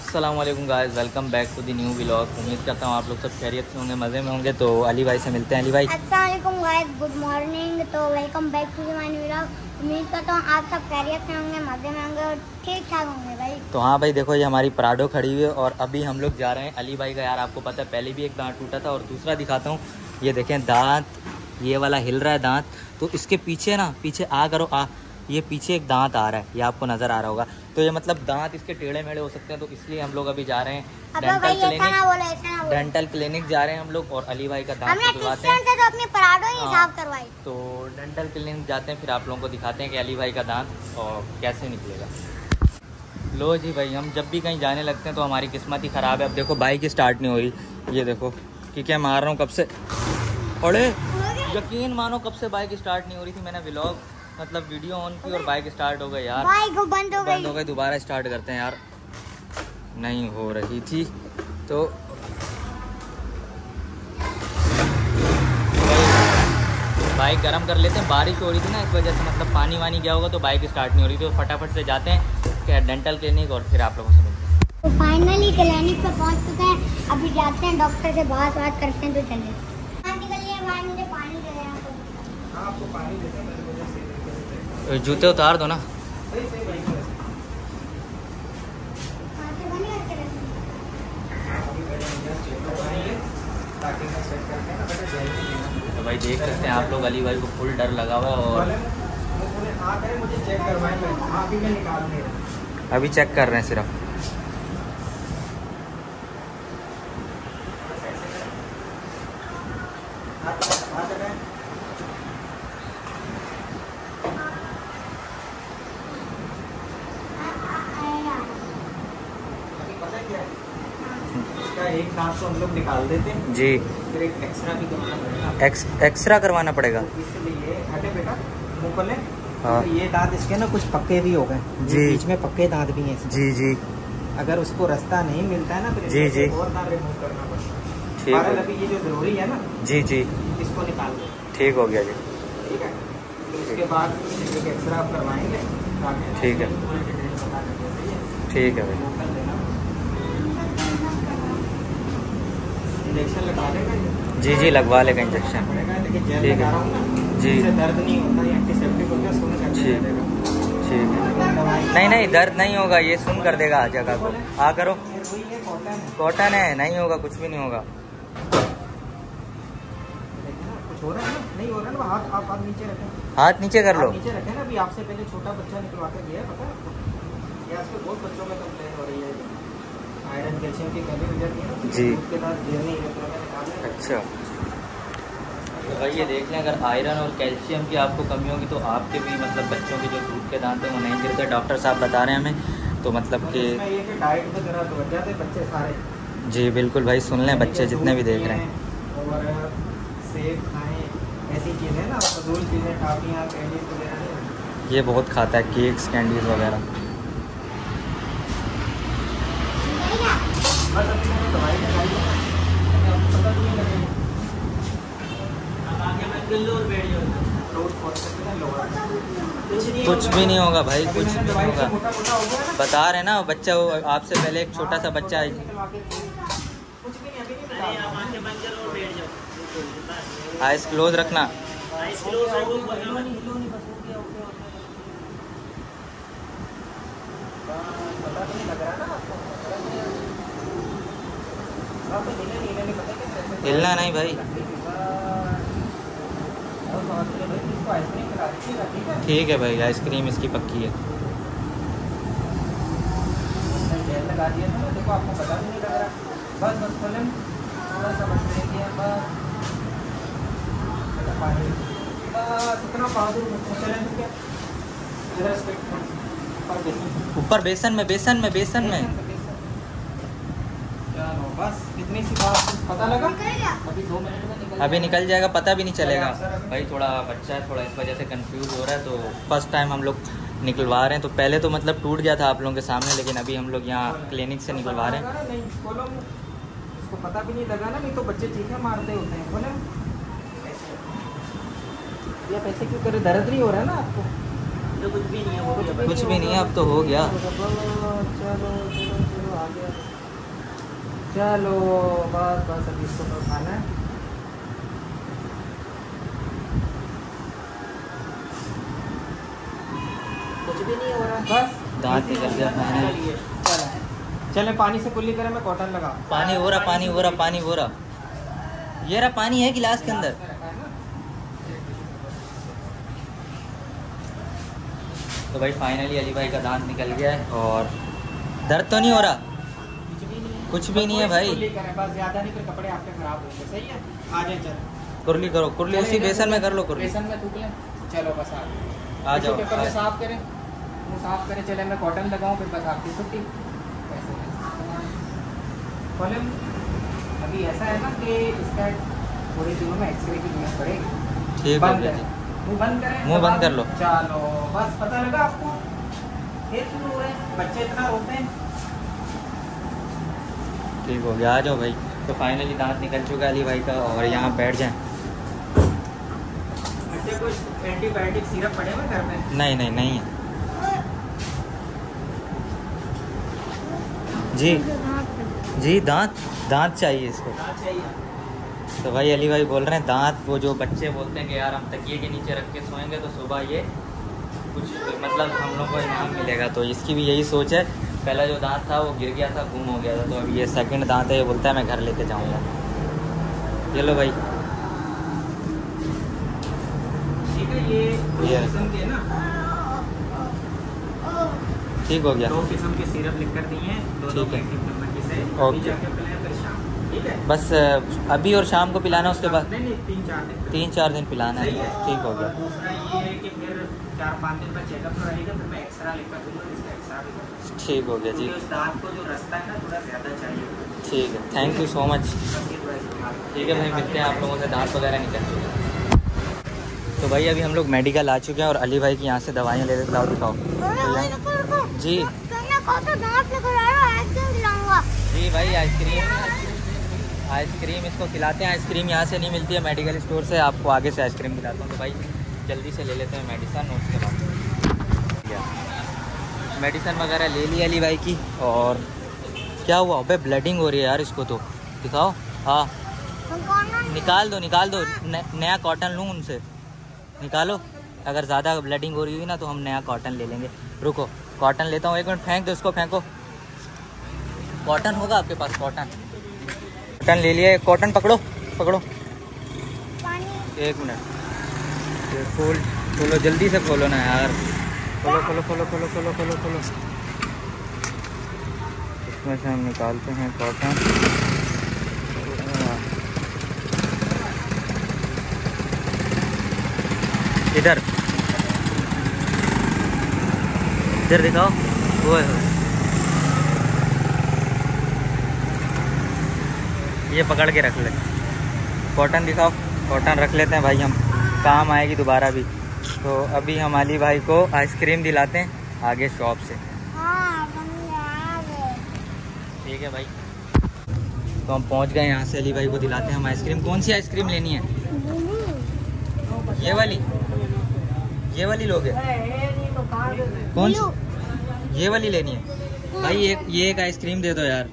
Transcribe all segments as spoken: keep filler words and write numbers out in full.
अस्सलाम वालेकुम guys, welcome back to the new vlog. उम्मीद करता हूँ आप लोग सब खैरियत से होंगे, मज़े में होंगे। तो अली भाई से मिलते हैं। अली भाई अस्सलाम वालेकुम गाइस, गुड मॉर्निंग। तो welcome back to the new vlog. उम्मीद करता हूँ आप सब खैरियत से होंगे, मज़े में होंगे और ठीक ठाक होंगे भाई। तो हाँ भाई, देखो ये हमारी प्राडो खड़ी हुई है और अभी हम लोग जा रहे हैं अली भाई का। यार आपको पता है पहले भी एक दांत टूटा था और दूसरा दिखाता हूँ। ये देखें दांत, ये वाला हिल रहा है दांत। तो इसके पीछे ना, पीछे आ करो आ, ये पीछे एक दांत आ रहा है, ये आपको नज़र आ रहा होगा। तो ये मतलब दांत इसके टेढ़े मेढ़े हो सकते हैं, तो इसलिए हम लोग अभी जा रहे हैं डेंटल क्लिनिक। डेंटल क्लिनिक जा रहे हैं हम लोग और अली भाई का दांत दिखवाते हैं। तो अपनी प्राडो ही साफ करवाई। तो डेंटल क्लिनिक जाते हैं, फिर आप लोगों को दिखाते हैं कि अली भाई का दांत और कैसे निकलेगा। लो जी भाई, हम जब भी कहीं जाने लगते हैं तो हमारी किस्मत ही ख़राब है। अब देखो बाइक स्टार्ट नहीं हो रही, ये देखो कि क्या मार रहा हूँ कब से। अरे यकीन मानो कब से बाइक स्टार्ट नहीं हो रही थी। मैंने व्लॉग मतलब वीडियो ऑन की और बाइक स्टार्ट हो गई यार। बाइक बंद हो गई बंद हो गई दोबारा स्टार्ट करते हैं यार। नहीं हो रही थी तो बाइक गर्म कर लेते हैं। बारिश हो रही थी ना, इस वजह से मतलब पानी वानी गया होगा तो बाइक स्टार्ट नहीं हो रही थी। तो फटाफट से जाते हैं डेंटल क्लिनिक और फिर आप लोगों से मिलते हैं। तो फाइनली क्लिनिक पे पहुंच चुके हैं। अभी जाते हैं डॉक्टर से बात बात करते हैं। तो चलिए मुझे पानी दे दें। आपको पानी दे दें। जूते उतार दो ना। तो भाई देख सकते हैं आप लोग, अली भाई को फुल डर लगा हुआ है और अभी चेक कर रहे हैं सिर्फ। एक दांत तो हम लोग निकाल देते हैं जी, फिर एक एक्सरा भी करवाना पड़ेगा। एक्स एक्सरा करवाना पड़ेगा तो इसलिए हटे बेटा मुँह खोले। हाँ। तो ये दांत इसके ना कुछ पक्के भी हो गए जी, बीच में पक्के दांत भी हैं जी जी। अगर उसको रास्ता नहीं मिलता है ना फिर जी जी और दांत रिमूव करना पड़ता है। ठीक है। अभी ये जो जरूरी है ना, जी जी इसको निकाल दो। ठीक हो गया जी। ठीक है, तो उसके बाद एक एक्सरा आप करवाएंगे। ठीक है ठीक है भाई। इंजेक्शन लगा देगा जी जी, लगवा लेगा इंजेक्शन। लेकिन जेल ठीक लगा है रहा हूँ ना, जी। इससे दर्द नहीं होता, ये एंटीसेप्टिक हो गया, सुन कर ठीक देगा। ठीक है। दवाई नहीं नहीं, दर्द नहीं होगा, ये सुन कर देगा जगह को। आ करो, फिर वही है कॉटन है। कॉटन है, नहीं होगा, कुछ भी नहीं होगा। देखिए ना, कुछ हो रहा है ना, नहीं हो रहा है ना, हाथ आप हाथ नीचे रखें। हाथ नीचे कर लो। हाथ नीचे रखें ना। अभी आपसे पहले छोटा बच्चा निकलवा कर गया है, पता है आपको? ये आजकल बहुत बच्चों में कंप्लेन हो रही है, आयरन कैल्शियम की कमी हो जाती है ना जी। उसके बाद गिरने निकालने। अच्छा, तो भाई ये देख लें, अगर आयरन और कैल्शियम की आपको कमी होगी तो आपके भी मतलब बच्चों के जो दूध के दांत हैं वो नहीं गिरते। डॉक्टर साहब बता रहे हैं हमें। तो मतलब कि डाइट में जरा तो बच जाते बच्चे सारे। जी बिल्कुल भाई, सुन लें बच्चे जितने भी देख रहे हैं। और सेब खाएं, ऐसी चीज़ें ना, फजूल चीज़ें, टाफियाँ, कैंडीज वगैरह। ये बहुत खाता है, केक्स कैंडीज वगैरह। बस अभी मैंने दवाई लगाई है, आपको पता नहीं लगेगा। कुछ भी नहीं होगा भाई, कुछ भी नहीं होगा। बता रहे ना बच्चा, वो आपसे पहले एक छोटा सा बच्चा है। आइस क्लोज रखना। हिलना नहीं भाई। ठीक है भाई, आइसक्रीम इसकी पक्की है। लगा दिया था ना, देखो आपको पता भी नहीं लग रहा। बस बस खोलें, थोड़ा सा बस रह गया, बस पानी, बस इतना पाउडर क्या ऊपर बेसन में, बेसन में, बेसन में। चलो बस इतनी सी बात, पता लगा? अभी दो मिनट में निकल अभी निकल जाएगा, पता भी नहीं चलेगा भाई। थोड़ा बच्चा है, थोड़ा इस वजह से कंफ्यूज हो रहा है। तो फर्स्ट टाइम हम लोग निकलवा रहे हैं। तो पहले तो मतलब टूट गया था आप लोगों के सामने, लेकिन अभी हम लोग यहाँ क्लिनिक से निकलवा रहे हैं। नहीं खोलो, इसको पता भी नहीं लगा ना, नहीं तो बच्चे चीखें मारते होते हैं। खोले, ये पैसे क्यों करे? दर्द नहीं हो रहा है ना आपको? तो कुछ भी नहीं है, वो कुछ भी नहीं है, अब तो हो गया। चलो चलो चलो आ गया। चलो बस बस अभी इसको तो खाना है। कुछ भी नहीं हो रहा, बस दांत निकल गया फाइनली। चलो चले पानी से कुल्ली करें, मैं कॉटन लगा। पानी हो रहा, पानी हो रहा, पानी हो रहा। ये रहा पानी है गिलास के अंदर। तो भाई फाइनली अली भाई का दांत निकल गया है और दर्द तो नहीं हो रहा? कुछ भी नहीं है भाई। बस ज्यादा नहीं, फिर कपड़े आपके खराब होंगे। सही है, आ जाए चल। कुर्ली करो, कुर्ली उसी बेसन में कर लो। कुर्ली बेसन में थूक लें। चलो बस आ जाओ। पेपर साफ करें, मुँह साफ करें। चले मैं कॉटन लगाऊं, फिर बस आपकी छुट्टी। कॉलम अभी ऐसा है ना कि इसका थोड़े दिनों में एक्सरे की जरूरत पड़ेगी। ठीक बंद है, करें, मुँह बंद करें, मुँह बंद कर लो। चलो बस, पता लगा आपको? फिर शुरू हो रहे हैं बच्चे, इतना रोते हैं। ठीक हो गया, आ जाओ भाई। तो फाइनली दांत निकल चुका है अली भाई का और यहाँ बैठ जाएं। बच्चे कुछ एंटीबायोटिक सिरप पड़े हुए घर में? नहीं नहीं नहीं है जी। जी दांत दांत चाहिए इसको। दांत चाहिए। तो भाई अली भाई बोल रहे हैं दांत, वो जो बच्चे बोलते हैं कि यार हम तकिए के नीचे रख के सोएंगे तो सुबह ये कुछ मतलब हम लोग को इनाम मिलेगा। तो इसकी भी यही सोच है। पहला जो दांत था वो गिर गया था, गुम हो गया था, तो अभी ये सेकंड दांत है। ये बोलता है मैं घर लेके जाऊंगा। ये लो भाई, ठीक है। ये दो ये। किस्म के ना, ठीक हो गया। दो किस्म के सिरप लिख कर दिए हैं, दो दो ठीक है। पैकेट नंबर की से। ओके। अभी जाके पिलाएं, फिर शाम। ठीक है, बस अभी और शाम को पिलाना, उसके बाद नहीं नहीं तीन चार दिन तीन चार दिन पिलाना है। सही है। ठीक हो और गया। दूसरा ये है कि फिर चार पाँच दिन बाद चेकअप कराइएगा, फिर मैं एक्सरा लेकर दूंगा, इसका एक्सरा भी कर दूंगा। ठीक हो गया जी। क्योंकि उस दांत को जो रास्ता है ना थोड़ा ज़्यादा चाहिए। ठीक है, थैंक यू सो मच। ठीक है भाई, मिलते हैं आप लोगों से। दांत वगैरह निकल चुके हैं। तो भाई अभी हम लोग मेडिकल आ चुके हैं और अली भाई की यहाँ से दवाइयाँ ले लेते। लाओ दिखाओ। जी जी भाई, आइसक्रीम आइसक्रीम इसको खिलाते हैं। आइसक्रीम यहाँ से नहीं मिलती है, मेडिकल स्टोर से। आपको आगे से आइसक्रीम खिलाता हूँ। तो भाई जल्दी से ले लेते हैं मेडिसन, उसके बाद मेडिसन वगैरह ले ली अली भाई की। और क्या हुआ? अबे ब्लडिंग हो रही है यार, इसको तो दिखाओ। हाँ निकाल दो, निकाल दो। न, नया कॉटन लूँ उनसे? निकालो। अगर ज़्यादा ब्लडिंग हो रही हुई ना तो हम नया कॉटन ले लेंगे। रुको, कॉटन लेता हूँ। एक मिनट, फेंक दो इसको, फेंको। कॉटन होगा आपके पास? कॉटन कॉटन ले लिया। कॉटन पकड़ो, पकड़ो। एक मिनट, ये खोल खोलो, जल्दी से खोलो ना यार। खोलो खोलो खोलो खोलो खोलो खोलो खोलो। इसमें से हम निकालते हैं कॉटन। इधर इधर दिखाओ। वो है, ये पकड़ के रख ले। कॉटन दिखाओ। कॉटन रख लेते हैं भाई, हम काम आएगी दोबारा भी। तो अभी हम अली भाई को आइसक्रीम दिलाते हैं आगे शॉप से। ठीक है भाई, तो हम पहुंच गए यहाँ से। अली भाई को दिलाते हैं हम आइसक्रीम। कौन सी आइसक्रीम लेनी है? ये वाली? ये वाली लोगे? कौन सी? ये वाली लेनी है भाई? एक ये एक आइसक्रीम दे दो यार।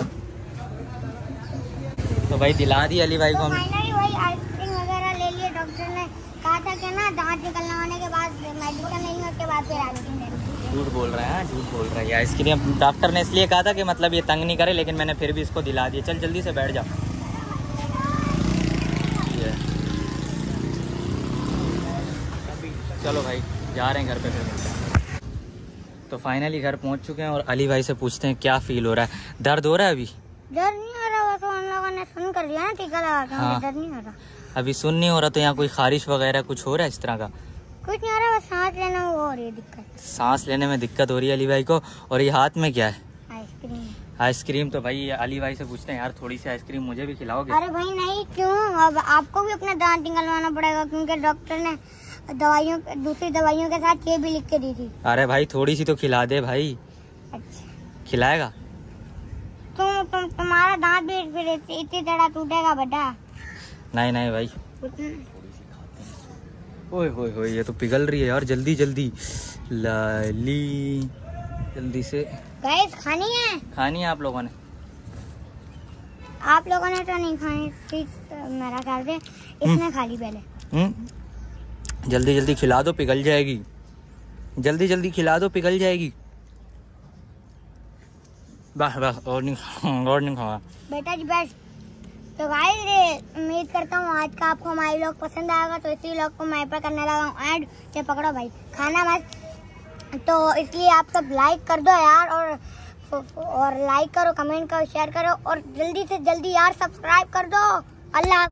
तो भाई दिला दी अली भाई को हम। आइसक्रीम वगैरह ले लिए। डॉक्टर ने कहा था कि ना दांत निकलने के बाद मेडिकल नहीं, उसके बाद फिर आइसक्रीम देंगे। झूठ बोल रहा है, झूठ बोल रहा है। ये आइसक्रीम डॉक्टर ने इसलिए कहा था कि मतलब ये तंग नहीं करे, लेकिन मैंने फिर भी इसको दिला दिया। चल जल्दी से बैठ जा। चलो भाई जा रहे हैं घर पे फिर। तो फाइनली घर पहुंच चुके हैं और अली भाई से पूछते हैं क्या फील हो रहा है। दर्द हो रहा है अभी? दर्द नहीं हो रहा, तो हम लोगों ने सुन कर लिया ना टीका लगा के। हाँ। दर्द नहीं हो रहा अभी सुन नहीं हो रहा। तो यहाँ कोई खारिश वगैरह कुछ हो रहा है इस तरह का? कुछ नहीं हो रहा, बस सांस लेने में वो हो रही है दिक्कत। सांस लेने में दिक्कत हो रही है अली भाई को। और ये हाथ में क्या है? आइसक्रीम। आइसक्रीम। तो भाई अली भाई से पूछते हैं यार, थोड़ी सी आइसक्रीम मुझे भी खिलाओगे? अरे भाई नहीं, क्यों? अब आपको भी अपना दांत निकलवाना पड़ेगा, क्योंकि डॉक्टर ने दवाइयों दूसरी दवाइयों के साथ ये भी लिख के दी थी। अरे भाई थोड़ी सी तो खिला दे भाई। अच्छा खिलाएगा? तुम तुम तुम्हारा दांत भी फिर इतनी तरह टूटेगा बेटा। नहीं नहीं भाई। ओए होए होए, ये तो पिघल रही है यार। जल्दी जल्दी लाली, जल्दी से। गाइस खानी है? खानी है आप लोगों ने? आप लोगों ने तो नहीं खानी थी मेरा ख्याल से, इसने खा ली पहले। हम्म जल्दी जल्दी खिला दो, पिघल जाएगी। जल्दी जल्दी खिला दो, पिघल जाएगी। बस बस और नहीं और नहीं खावा बेटा जी बस। तो गाइस उम्मीद करता हूँ आज का आपको हमारी व्लॉग पसंद आएगा, तो इसी व्लॉग को मैं पर करने लगा हूँ ऐड। चे पकड़ो भाई खाना मत, तो इसलिए आप सब लाइक कर दो यार, और और लाइक करो, कमेंट करो, शेयर करो, और जल्दी से जल्दी यार सब्सक्राइब कर दो। अल्लाह।